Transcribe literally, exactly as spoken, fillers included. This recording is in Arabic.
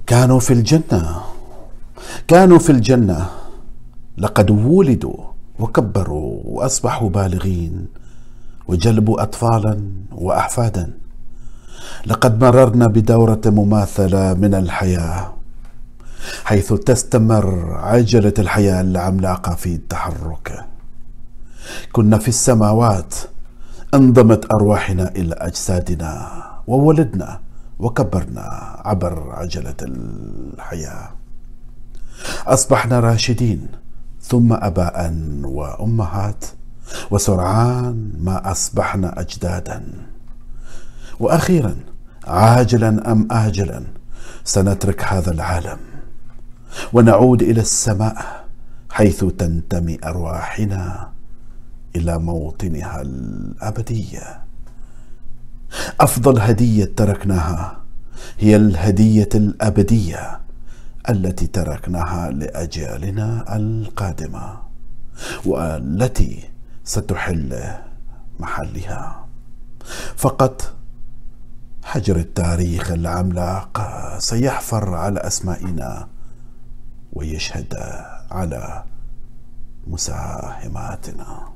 كانوا في الجنة كانوا في الجنة لقد ولدوا وكبروا وأصبحوا بالغين وجلبوا أطفالا وأحفادا. لقد مررنا بدورة مماثلة من الحياة، حيث تستمر عجلة الحياة العملاقة في التحرك. كنا في السماوات، انضمت أرواحنا إلى أجسادنا وولدنا وكبرنا عبر عجلة الحياة. أصبحنا راشدين، ثم أباء وأمهات، وسرعان ما أصبحنا أجدادا. وأخيرا عاجلا أم آجلا سنترك هذا العالم ونعود إلى السماء، حيث تنتمي أرواحنا إلى موطنها الأبدية. أفضل هدية تركناها هي الهدية الأبدية التي تركناها لأجيالنا القادمة، والتي ستحل محلها. فقط حجر التاريخ العملاق سيحفر على أسمائنا ويشهد على مساهماتنا.